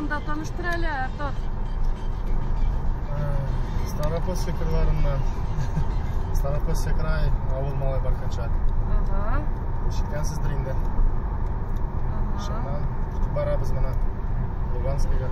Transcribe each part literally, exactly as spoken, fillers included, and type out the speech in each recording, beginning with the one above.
турында таныштыр әле, Артур. Старопольский кырларынан. Старопольский край, авыл Малай Барканчак. Ага. Ишеткенсиздер инде. Ошондан барабыз мына Луганскийга.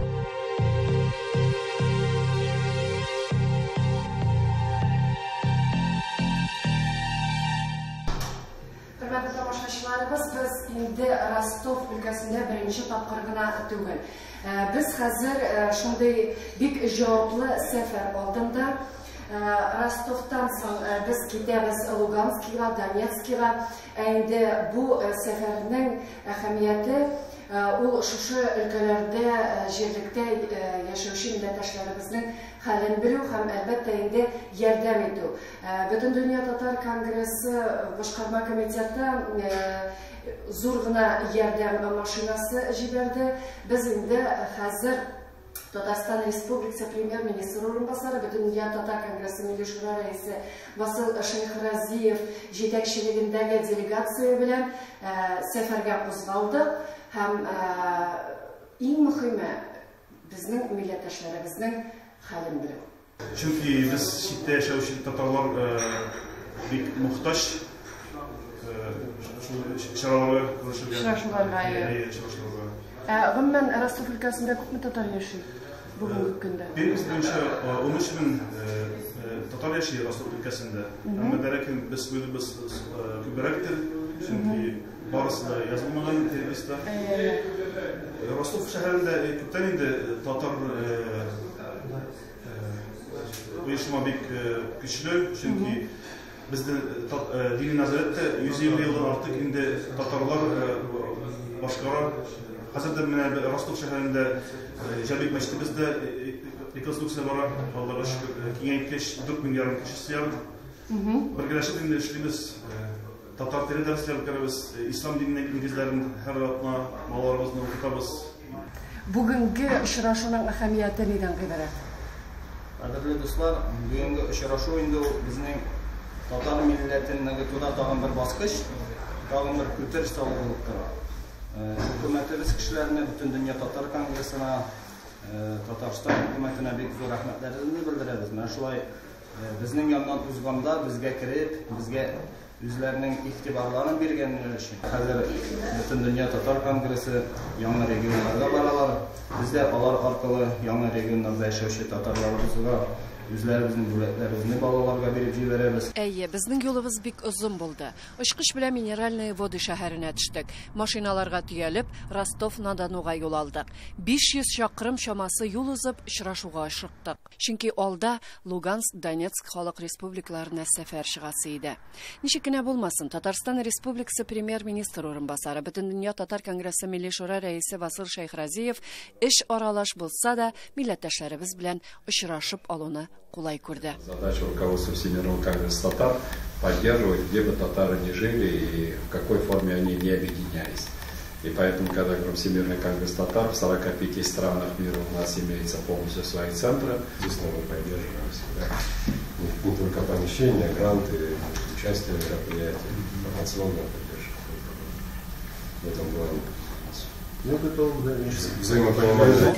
Hörmətli tamaşaçılarımız, biz indi Rostov өлкәсендә беренче тапкыр гына түгел. Biz хәзер шундый бик җаваплы сәфәр алдында. Ростовтан соң biz китәбез Луганскийга, Донецкийга. Инде бу сәфәрнең әһәмияте ул шушы өлкәләрдә җирлектә яшәүче милләттәшләребезнең хәлен белү һәм әлбәттә инде ярдәм итү. Бөтен дөнья татар конгрессы башкарма комитеты зур гына ярдәм машинасы җибәрде. Без инде хәзер Татарстан Республикасы премьер-министры урынбасары, Бөтен дөнья татар конгрессы милли шура рәисе Васил Шейхразиев җитәкчелегендәге делегация белән сәфәргә кузгалды. Һәм иң мөһиме безнең милләттәшләребезнең хәлен белү. Чөнки без читтә яшәүче татарлар бик мохтаҗ чараларга күрсәтелгән. Гомумән Ростов өлкәсендә күпме татар яши бүгенге көндә? Biz буенча он өч мең татар яши Ростов өлкәсендә. Әмма ләкин без без күбрәктер, чөнки барысы да язылмаган террористлар. Ростов шәһәрендә күптән инде татар оешма бик көчле, чөнки безнең дини назаретта йөз илле елдан артык инде татарлар башкара. Хәзердә менә Ростов шәһәрендә җәбик мәчетебездә реконструкция бара, Аллага шөкер, киңәйткәч дүрт мең ярым кешесе яр. Бергәләшеп инде эшлибез. Татар теле дәресләре үткәрәбез, ислам диненең нигезләрен һәр атна малларыбызны укытабыз. Бүгенге очрашуның әһәмияте нидән гыйбарәт? Кадерле дуслар, бүгенге очрашу инде безнең татар милләтен ныгытуда тагын бер баскыч, тагын бер күтәреш булып тора. Хөкүмәтебез кешеләренә, Бөтен дөнья татар конгрессына, Татарстан хөкүмәтенә бик зур рәхмәтләребезне белдерәбез. Менә шулай безнең яннан узганда безгә кереп, безгә үзләренең игътибарларын биргәннәр өчен. Хәзер Бөтен дөнья татар конгрессы яңа регионнарга баралар. Без дә алар аркылы яңа регионнарда яшәүче татарларыбызга үзләребезнең бүләкләребезне балаларга биреп җибәрәбез. Әйе, безнең юлыбыз бик озын булды. Очкыч белән Минеральные воды шәһәренә төштек. Машиналарга төялеп, Ростов-на-Донуга юл алдык. биш йөз чакрым чамасы юл узып, очрашуга ашыктык. Чөнки алда Луганск, Донецк халык республикаларына сәфәр чыгасы иде. Ничек кенә булмасын, Татарстан Республикасы премьер-министры урынбасары, Бөтен дөнья татар конгрессы милли шура рәисе Васил Шейхразиев эш аралаш булса да, милләттәшләребез белән очрашып алуны кулай күрде. Задача руководства Всемирного конгресса татар поддерживать, где бы татары не жили и в какой форме они не объединялись. И поэтому, когда говорим Всемирный конгресс татар, в сорока пяти странах мира у нас имеется полностью свои центры. Здесь мы поддерживаем всегда не, не только помещения, гранты, участие в мероприятиях, информационная поддержка. В этом плане мы готовы к дальнейшему взаимопониманию.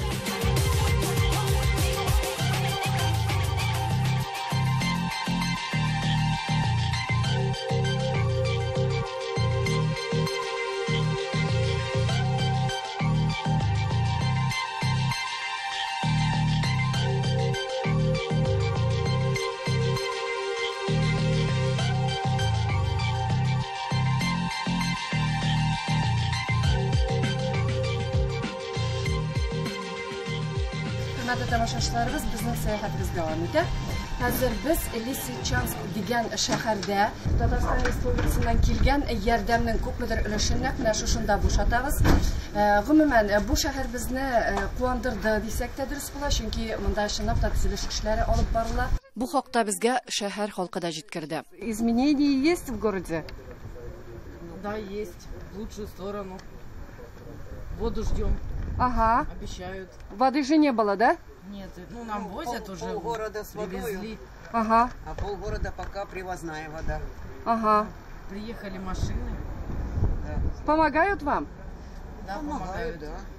Хөрмәтле тамашачыларыбыз, безнең сәяхәтебез дәвам итә. Хәзер без Лисичанск дигән шәһәрдә Татарстан Республикасыннан килгән ярдәмнең күпмедер өлешен менә шушында бушатабыз. Гомумән бу шәһәр безне куандырды дисәк тә дөрес була, чөнки монда чынлап та төзелеш эшләре алып барыла. Бу хакта безгә шәһәр халкы да җиткерде. Изменения есть в городе? Да, есть. В лучшую сторону. Воду ждем. Ага. Обещают. Воды же не было, да? Нет, ну нам возят пол, уже. Полгорода с водой. Привезли. Ага. А полгорода пока привозная вода. Ага. Приехали машины. Да. Помогают вам? Да, помогают, помогают. да.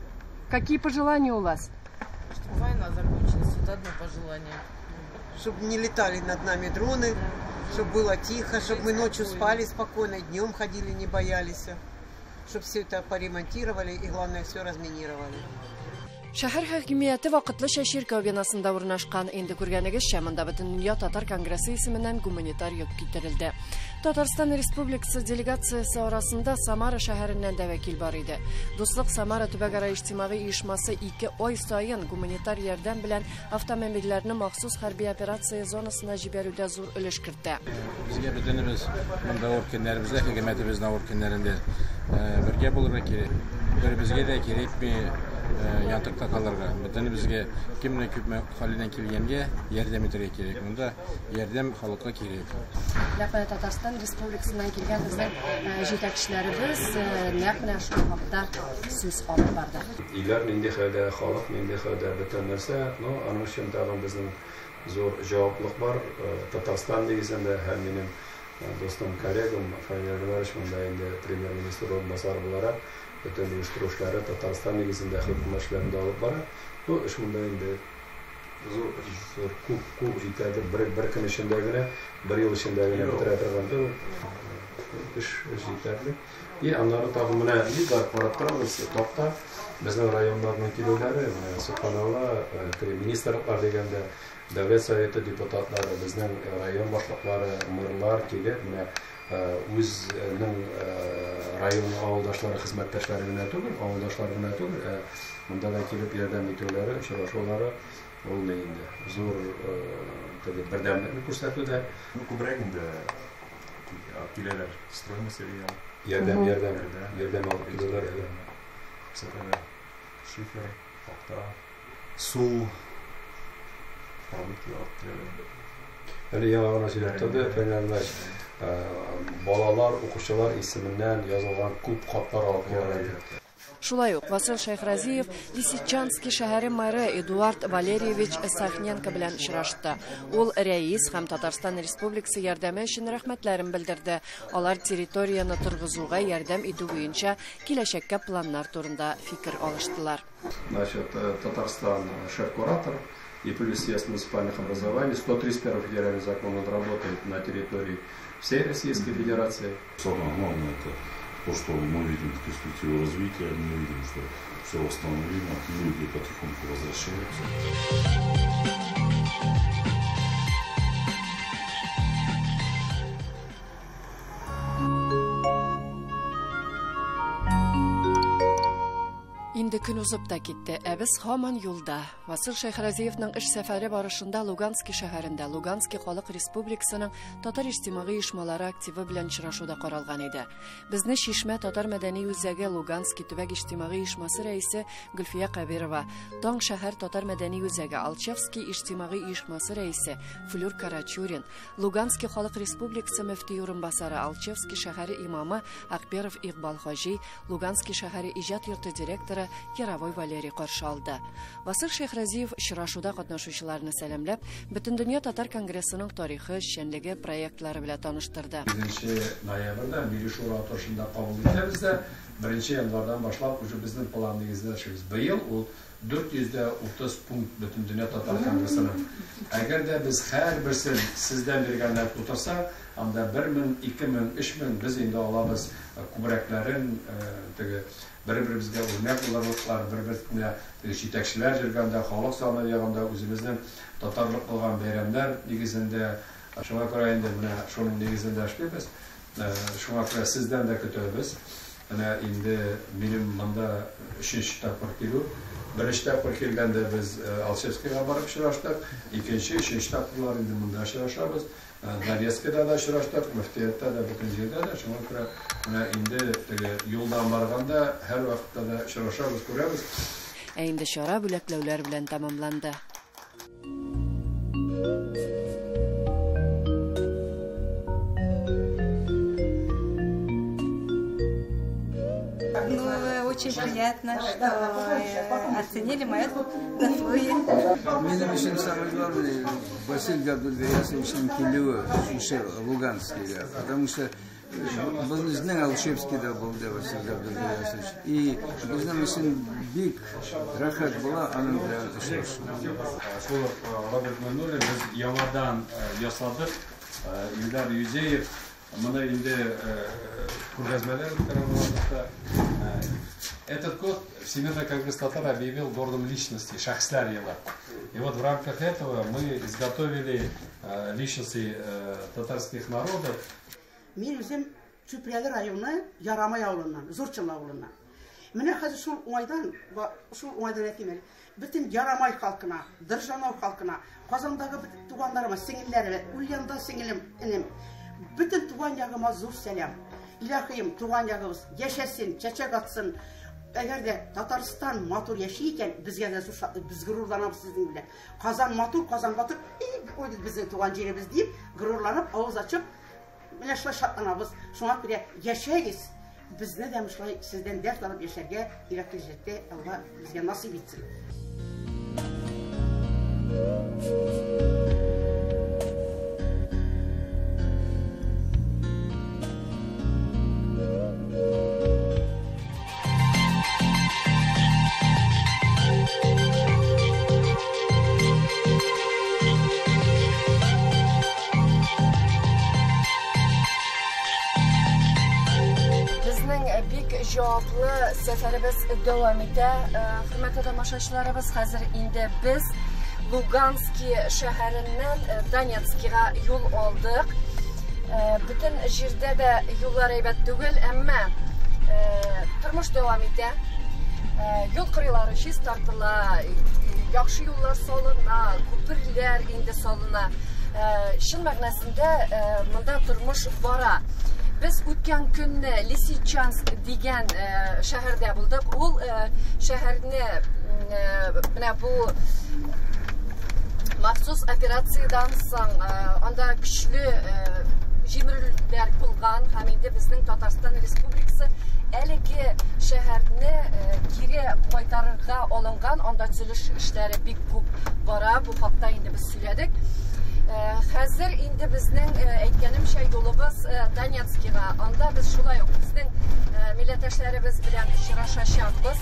Какие пожелания у вас? Чтобы война закончилась, это одно пожелание. Чтобы не летали над нами дроны, чтобы было тихо, чтобы мы ночью спали спокойно, днем ходили, не боялись. Чтобы все это поремонтировали и, главное, все разминировали. Шәһәр хакимияте вакытлы Шәширка бинасында урнашкан, инде күргәнегезчә, монда бөтен дөнья татар конгрессы исеменнән гуманитар йөк китерелде. Татарстан Республикасы делегациясе арасында Самара шәһәреннән дә вәкил бар иде. Дуслык Самара төбәгара иҗтимагый оешмасы ике ай саен гуманитар ярдәм белән автомобильләрне махсус хәрби операция зонасына җибәрүдә зур өлеш кертә. Безгә бөтенебез монда оркеннәребезгә, хезмәтебезнең оркеннәрендә бергә булырга кирәк. Бер-безгә дә кирәкми янтыкта калырга. Бөтенебезгә кемне күпме хәленнән килгәнгә ярдәм итәргә кирәк. Монда ярдәм халыкка кирәк. Ләкин Татарстан Республикасыннан килгән безнең җитәкчеләребез нәкъ менә шул хакта сүз алып барды. Иләр нинди хәлдә, халык нинди хәлдә, бөтен нәрсә, ну, аның өчен тагын безнең зур җаваплык бар. Татарстан дигәндә һәм минем достым, коллегам Фаня Иванович монда инде премьер-министр орынбасары буларак бөтен оештыручылары Татарстан нигезендә хөкүмәт эшләрендә алып бара. Бу эш монда инде зур зур күп күп җитәде. Бер бер көн эчендә генә, бер ел эчендә генә бетерә торганда эш җитәрлек. И аннары тагын менә лидер карап торабыз, топта безнең районнарның килүләре, Суханова, министрлыклар дигәндә Дәүләт Советы депутатлары, безнең район башлыклары, мөрләр килеп, менә үзенең район авылдашлары хезмәттәшләре генә түгел, авылдашлар гына түгел, монда да килеп ярдәм итүләре, очрашулары ул инде зур бердәмлекне күрсәтүдә. Күбрәк инде киләләр, строй материал. Ярдәм, ярдәм, ярдәм алып киләләр. Шифер, факта, су, продукты алып киләләр. Әле яңа гына сөйләтте, фәннәр балалар, укучылар исеменнән язылган күп хатлар алып киләләр. Шулай ук Васил Шайхразиев Лисичанск шәһәре мэры Эдуард Валерьевич Сахненко белән очрашты. Ул рәис һәм Татарстан Республикасы ярдәме өчен рәхмәтләрен белдерде. Алар территорияны торгызуга ярдәм итү буенча киләчәккә планнар турында фикер алыштылар. Значит, Татарстан шеф-куратор и плюс съезд муниципальных образований. сто тридцать первый федеральный закон работает на территории всей Российской Федерации. Самое главное это то, что мы видим перспективу развития, мы видим, что все восстановлено, люди потихоньку возвращаются. Инде көн узып та китте, ә без һаман юлда. Васил Шайхразиевның эш сәфәре барышында Луганский шәһәрендә Луганский халык республикасының татар иҗтимагый оешмалары активы белән очрашуда каралган иде. Безне Шишмә татар мәдәни үзәге Луганский төбәк иҗтимагый оешмасы рәисе Гөлфия Кабирова, Таң шәһәр татар мәдәни үзәге Алчевский иҗтимагый оешмасы рәисе Флюр Карачурин, Луганский халык республикасы мөфти урынбасары Алчевский шәһәре имамы Акберов Игбал Хаҗи, Луганский шәһәре иҗат йорты директоры Яровой Валерий каршы алды. Васил Шайхразиев очрашуда катнашучыларны сәламләп, бөтен дөнья татар конгрессының тарихы, эшчәнлеге проектлары белән таныштырды. Беренче ноябрьдә Милли шура утырышында кабул итәбез дә, беренче январьдан башлап уже безнең план нигезендә эшлибез. Быел ул дүрт йөз утыз пункт бөтен дөнья татар конгрессының. Әгәр дә без һәрберсен сездән биргәннәр тутырса, анда бер мең, ике мең, өч мең без инде алабыз күбрәкләрен, теге бер-беребезгә үрнәк булырлыклар, бер-беренә җитәкчеләр җиргәндә, халык саны ягында үзебезнең татарлык кылган бәйрәмнәр нигезендә, шуңа күрә инде менә шуның нигезендә эшлибез. Шуңа күрә сездән дә көтәбез. Менә инде минем монда өченче тапкыр килү. Беренче тапкыр килгәндә без Алчевскийга барып очраштык, икенче, өченче тапкырлар инде монда очрашабыз. Донецкида да очраштык, Мөфтиятта да, бөтен җирдә дә. Шуңа күрә менә инде теге юлдан барганда һәр вакытта да очрашабыз, күрәбез. Ә инде чара бүләкләүләр белән тәмамланды. Очень приятно, что оценили мое заслуги. Менің үшін самое главное Василий Габдулбеясовичның келуі үшінші Луганскийге, потому что Bizning Alshevskiyda bo'ldi Vasil Abdulaziz. И bizning uchun big рахат bo'la aning bilan ishlash. Шул Роберт Мануэль biz яңадан ясадык. Илдар Юзеев моны инде күргәзмәләр үткәргәндә этот год Всемирный конгресс татар объявил годом личности, шахслар елы. И вот в рамках этого мы изготовили личности татарских народов. Мен үзем Чүпрәле районы Ярамай авылыннан, Зурчын авылыннан. Менә хәзер шул уңайдан, шул уңайдан әйтәм, бөтен Ярамай халкына, Дыржанау халкына, Казандагы бөтен туганнарыма, сеңелләремә, Ульянда сеңелем, инем, бөтен туган ягыма зур сәлам. Илаһием, туган ягыбыз яшәсен, чәчәк атсын. Әгәр дә Татарстан матур яши икән, безгә дә зур шатлык, без горурланабыз сезнең белән. Казан матур, Казан батыр, ой безнең туган җиребез дип, горурланып, авыз ачып, менә шулай шатланабыз. Шуңа күрә яшәгез. Безне дә шулай сездән дәрт алып яшәргә ирек җитте, Алла безгә насыйп итсен. Cavablı səfərimiz davam edir. Hörmətli tamaşaçılarımız, hazır indi biz Luganski şəhərindən Donetsk'a yol aldıq. Bütün yerdə də yollar əybət deyil, amma turmuş davam edir. Yol qırıqları çiz tartıla, yaxşı yollar salına, köprülər indi salına. Şın məqnəsində mında turmuş bara. Biz o'tgan kunni Lisichansk degan shaharda bo'ldik. Ul shaharni mana bu maxsus operatsiyadan so'ng unda kuchli jimrillar bo'lgan. Ham endi bizning Tatarston Respublikasi haligi shaharni geri qaytarishga olingan. Unda tuzilish ishlari bek ko'p bora. Bu haqda endi biz söyledik. Hazır indi bizning aytganimcha yo'limiz Donetskga. Unda biz shulay bizning millatdoshlarimiz bilan uchrashamiz.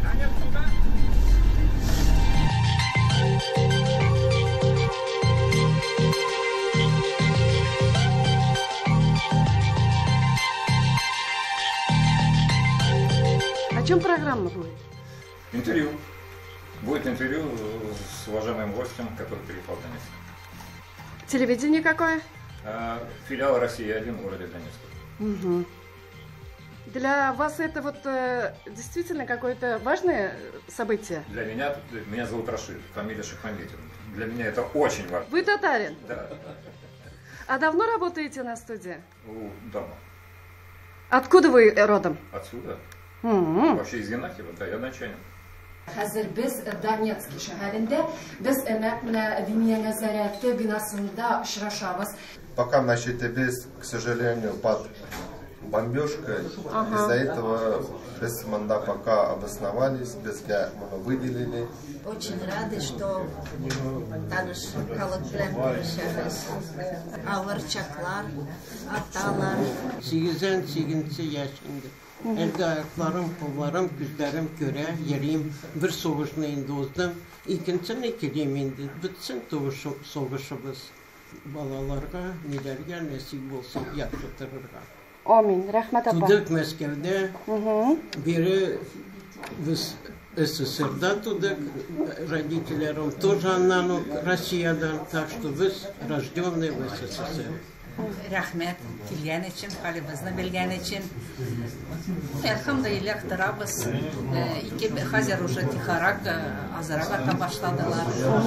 О чем программа будет? Интервью. Будет интервью с уважаемым гостем, который перепал в Донецк. Телевидение какое? А, филиал России один в городе Донецк. Угу. Для вас это вот э, действительно какое-то важное событие? Для меня, меня зовут Рашид, фамилия Шахмамедин. Для меня это очень важно. Вы татарин? Да. А давно работаете на студии? У дома. Откуда вы родом? Отсюда. Угу. Вообще из Янахиева, да, я начальник. Hazır biz Donetsk şəhərində biz əmək mənə Viniya nəzarəti binasında işraşabız. Пока, значит, без, к сожалению, под бомбежкой. Ага. Из-за этого без манда пока обосновались, без мы выделили. Очень рады, что Таныш халык белән görüşәбез. Авырчаклар, аталар. Сигездән сигенче яшь инде. Elde ayaklarım, kollarım, gözlerim göre, yeriyim. Bir soğuşunu indi ozdum. İkincisini ikiliyim indi. Bitsin soğuşumuz. Balalarga, nelerge nasip olsun, yaptırırga. Amin. Rahmet apa. Tudık Moskov'da. Biri biz эс эс эс эр'dan tudık. Родителерим тоже аннан Россиядан. Так что biz рожденные в эс эс эс эр. Рәхмәт килгән өчен, хәлебезне белгән өчен. Әлхәмдулиллах торабыз. Ике хәзер уже тихарак, азрак ата башладылар.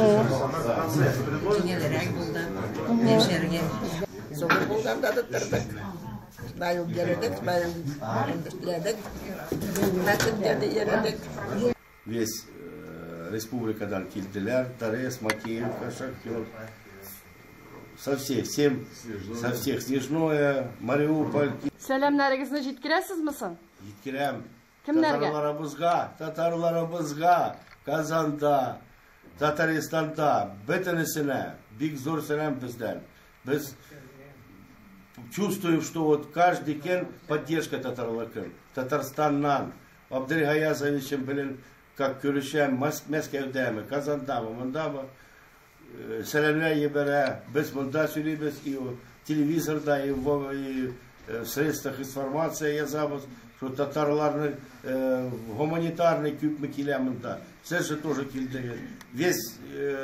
Җиңелрәк булды. Яшәргә. Зур булганда да тордык. Байыл гәрәдек, байыл эшләдек. Мәктәптә йөрдек. Весь республикадан килделәр, Торез, Макеевка, Шахтер. Со всех, всем, со всех, Снежное, Мариуполь. Сәламнәрегезне җиткерәсезме соң? Җиткерәм. Кемнәргә? Татарларыбызга, татарларыбызга, Казанда, Татарстанда, бөтенесенә бик зур сәлам бездән. Без чувствую, что вот каждый кен поддержка татарлыкын. Татарстаннан, Абдел Гаязовичем, блин, как көрішем, Мәскеудемі, Казандамы, мұндамы, сәлемлер ебере, біз мұнда сөйлейбіз, и телевизорда, и в средствах информации язабыз, что татарларның гуманитарный күпмі келе мұнда. Сіз же тоже келді. Весь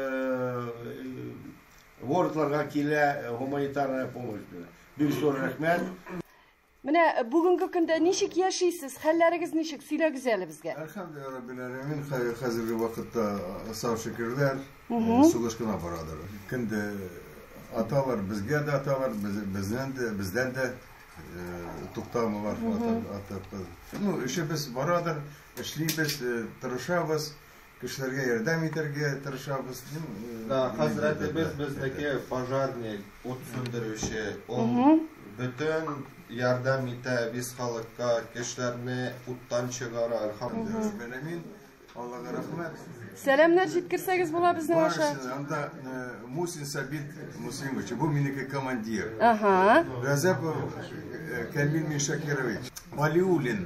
городларға келе гуманитарная помощь. Бик зор рахмет. Менә бүгенге көндә ничек яшисез? Хәлләрегез ничек? Сөйләгез әле безгә. Әлхәмдүлилләһ раббил алемин. Хәзерге вакытта сау шөкерләр сугышкына барадыр. Көнде аталар безгә дә аталар, бездән дә, бездән дә туктамыйлар атап. Ну, эшебез барадыр, эшлибез, тырышабыз, кешеләргә ярдәм итәргә тырышабыз. Да, хәзрәт без бездәге пожарник, ут сүндерүче, ул бөтен ярдәм итә виз халыкка, кешеләрне уттан чыгара. Әлхәмдүлилләһ. Аллага рәхмәт. Сәламнар җиткерсәгез була безнең аша. Анда Мусин Сабит Муслимович, бу минеке командир. Ага. Газапов Камил Мишакирович, Валиулин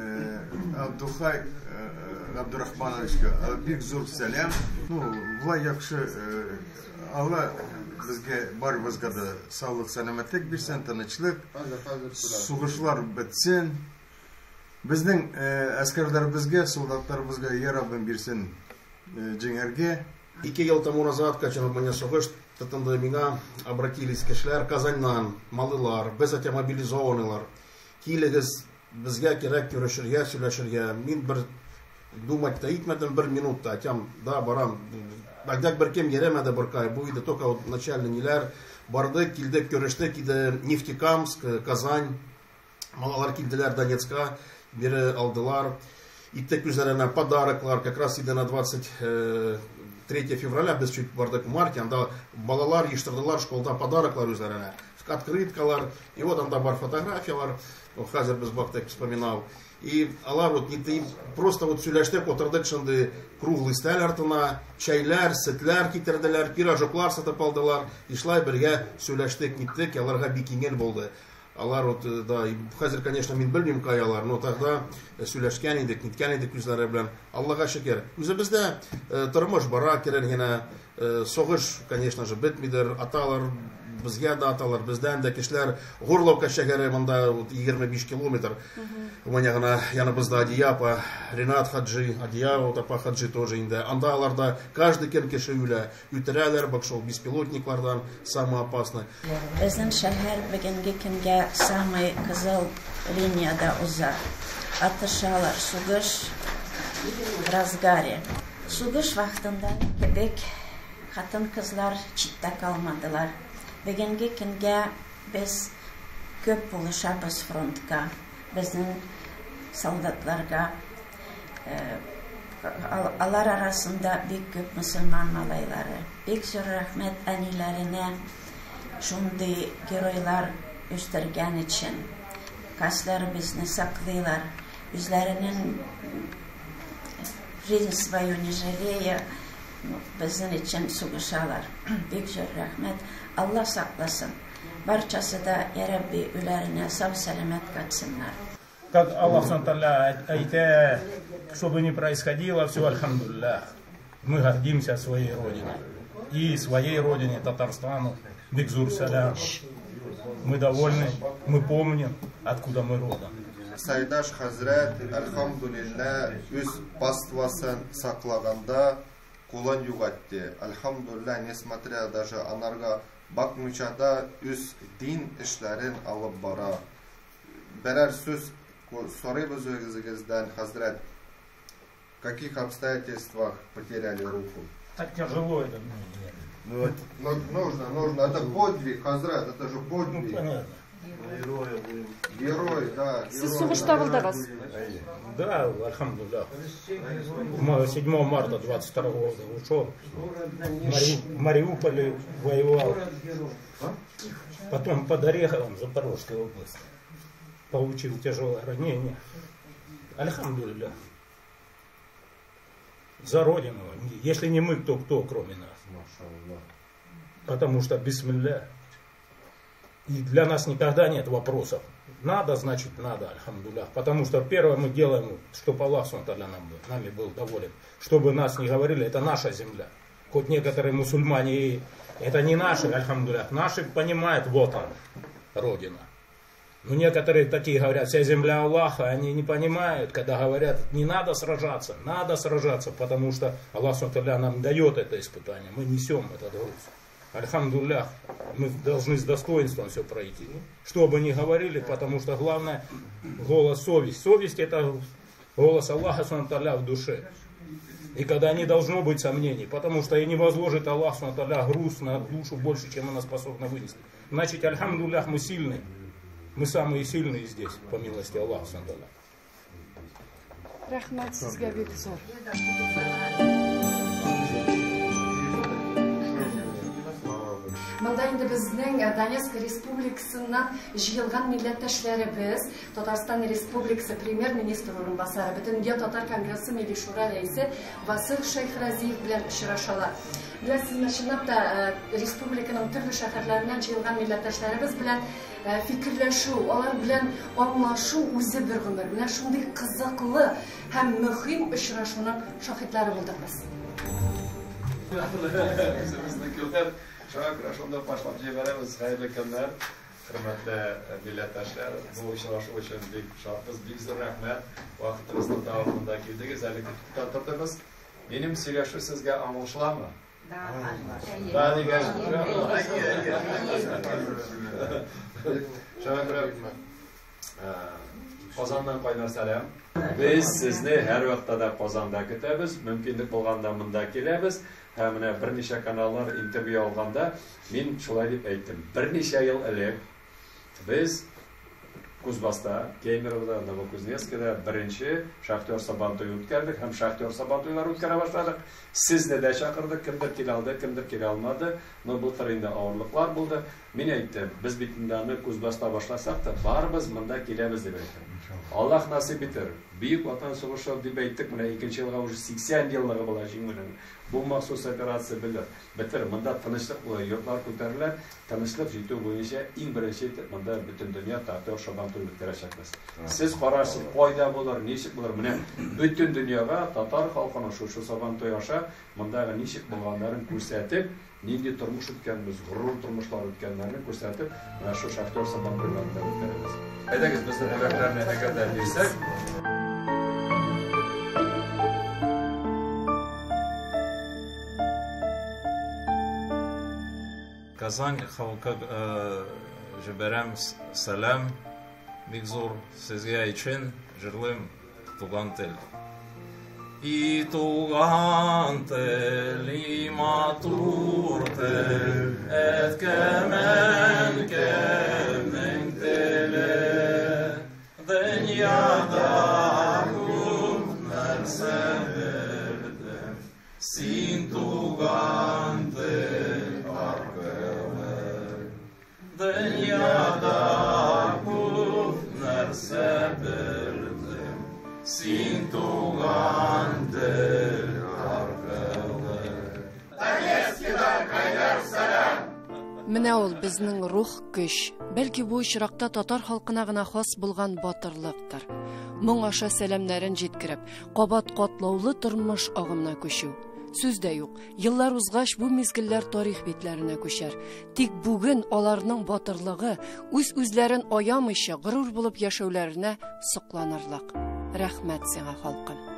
Абдухай Абдурахмановичка, бик зур сәлам. Ну, була яхшы Алла безгә барыбызга да саулык, сәламәтлек бирсен, тынычлык. Сугышлар бетсен. Безнең әскерләребезгә, солдатларыбызга я Раббим бирсен җиңәргә. Ике ел тому назад, качан менә сугыш тотынды миңа, обратились кешеләр Казаннан, малылар, без әтә мобилизованылар. Килегез, безгә кирәк көрәшергә, сөйләшергә. Мин бер думать та итмәдем бер минутта, әтәм, да, барам. Багдак бер кем йәремәде беркай, бу иде только вот начальный ниләр. Барды, килдек, көрәштек, иде Нефтекамск, Казань. Малалар килделәр Донецка, бире алдылар. Иттек үзләренә подароклар, как раз иде на двадцать третье февраля, без чуть бардык в марте, анда балалар ештырдылар школда подароклар үзләренә. Открыткалар, и вот анда бар фотографиялар, хәзер без бактак вспоминал. И алар вот не просто вот сөйләштек, отырдык шунды круглый стәл артына, чәйләр, сөтләр китерделәр, пирожоклар сатып алдылар, и шулай бергә сөйләштек, ниттек, аларга бик иңел булды. Алар вот, да, хәзер, конечно, мин белмим каялар, но тогда сөйләшкән идек, ниткән идек үзләре белән. Аллага шөкер. Үзебездә тормыш бара, кирәк генә сугыш, конечно же, бетмидер, аталар безгә дә аталар, бездән дә кешеләр Горловка шәһәре монда егерме биш километр. Менә гына яныбызда Адияпа, Ренат Хаджи, Адиява Тапа Хаджи тоже инде. Анда аларда каждый кем кеше үлә, үтерәләр, бак шул беспилотниклардан самое опасное. Безнең шәһәр бүгенге көнгә самый кызыл линияда уза. Атышалар, сугыш в разгаре. Сугыш вакытында кебек хатын-кызлар читтә калмадылар. Бүгенге көнгә без көп булышабыз фронтка, безнең солдатларга. Алар арасында бик көп мөселман малайлары. Бик зур рәхмәт әниләренә шундый геройлар үстергән өчен. Касларыбызны саклыйлар, үзләренең жизнь свою не жалея, безнең өчен сугышалар. Бик зур рәхмәт. Алла сакласын. Барчасы да, я Рабби, үләренә сау-сәламәт катсыннар. Как Аллах Субхану айтә, что бы ни происходило, все альхамдулиллах. Мы гордимся своей родиной. И своей родине, Татарстану, бик зур сәлам. Мы довольны, мы помним, откуда мы родом. Сайдаш хәзрәт, альхамдулиллах, үз паствасын саклаганда кулан югатты. Альхамдулиллах, несмотря даже анарга бакмычада үз дин эшләрен алып бара. Берәр сүз сорыйбыз өзегездән, хәзрәт, в каких обстоятельствах потеряли руку? Так тяжело это. Ну, нужно, нужно. Это подвиг, хәзрәт, это же подвиг. Ну, понятно. Герой, да. Сез сугышта булдыгыз? Да, альхамдулиллах. седьмого марта двадцать второго года ушел. В Мариуполе воевал. Потом под Ореховым, Запорожской области. Получил тяжелое ранение. Альхамдулиллах. За родину. Если не мы, то кто, кроме нас? Потому что бисмилля. И для нас никогда нет вопросов. Надо, значит надо, альхамдулях. Потому что первое мы делаем, чтобы Аллах нам, нами был доволен. Чтобы нас не говорили, это наша земля. Хоть некоторые мусульмане, это не наши, альхамдулях. Наши понимают, вот он, Родина. Но некоторые такие говорят, вся земля Аллаха, они не понимают, когда говорят, не надо сражаться, надо сражаться, потому что Аллах нам дает это испытание, мы несем этот груз. Альхамдуллях, мы должны с достоинством все пройти. Что бы ни говорили, потому что главное голос совесть. Совесть это голос Аллаха в душе. И когда не должно быть сомнений, потому что и не возложит Аллах груз на душу больше, чем она способна вынести. Значит, альхамдуллях, мы сильные. Мы самые сильные здесь, по милости Аллаха. Рахмат сизге бик зор. Монда инде безнең Донецк республикасыннан җыелган милләттәшләребез, Татарстан Республикасы премьер-министры урынбасары, Бөтендөнья татар конгрессы милли шура рәисе Васил Шәйхразиев белән очрашалар. Беләсезме, чынлап да республиканың төрле шәһәрләреннән җыелган милләттәшләребез белән фикерләшү, алар белән аңлашу үзе бер гомер. Менә шундый кызыклы һәм мөһим очрашуның шаһитлары булдык без. Шакра, шунда башлап җибәрәбез, хәерле көннәр, хөрмәтле милләттәшләр. Бу очрашу өчен бик шатбыз, бик зур рәхмәт. Вакытыгызны тавымында килдегез, әле көтү тордыгыз. Минем сөйләшү сезгә аңлашыламы? Да. Да, дигән. Шакра. Казаннан кайнар сәлам. Без сезне һәр вакытта да Казанда көтәбез, мөмкинлек булганда монда киләбез. Һәм менә берничә каналлар интервью алганда мин шулай дип әйттем. Берничә ел элек без Кузбасста, Кемеровда, Новокузнецкида беренче шахтер сабантуй үткәрдек һәм шахтер сабантуйлар үткәрә башладык. Сезне дә чакырдык, кемдер килә алды, кемдер килә алмады. Но бу тәрендә авырлыклар булды. Мин әйттем, без бит инде Кузбасста башласак та барыбыз монда киләбез дип әйттем. Аллах насип итер. Бөек ватан сугышы дип әйттек, менә икенче елга уже сиксән еллыгы була җиңүнең. Бу махсус операция белер. Бетер, монда тынычлык була, йортлар күтәрелә, тынычлык җитү буенча иң беренче монда бөтен дөнья татар шабантуй үткәрәчәкбез. Сез карарсыз, кайда булыр, ничек булыр, менә бөтен дөньяга татар халкының шушы сабантуй аша мондагы ничек булганнарын күрсәтеп, нинди тормыш үткәнбез, горур тормышлар үткәннәрне күрсәтеп, менә шу шахтер сабантуйларында үткәрәбез. Әйдәгез, безнең хәбәрләрне әгәр дә бирсәк, Казань халкы җибәрәм сәлам, бик зур сезгә өчен җырлыйм туган тел. И туган тел, и матур тел, әткәмән кемнең теле, дөньяда күп нәрсә белдем, син туган тел. Dünyada күп нәрсә белдем, син туган тел аркылы. Донецкидан кайнар сәлам. Менә ул безнең рух көч, бәлки бу очракта татар халкына гына хас булган батырлыктыр. Моң аша сәламнәрен җиткереп, кабат катлаулы тормыш агымына күчү. Сүз дә юк. Еллар узгач бу мизгелләр тарих битләренә күчәр. Тик бүген аларның батырлыгы үз-үзләрен аямыйча горур булып яшәүләренә сокланырлык. Рәхмәт сиңа, халкым.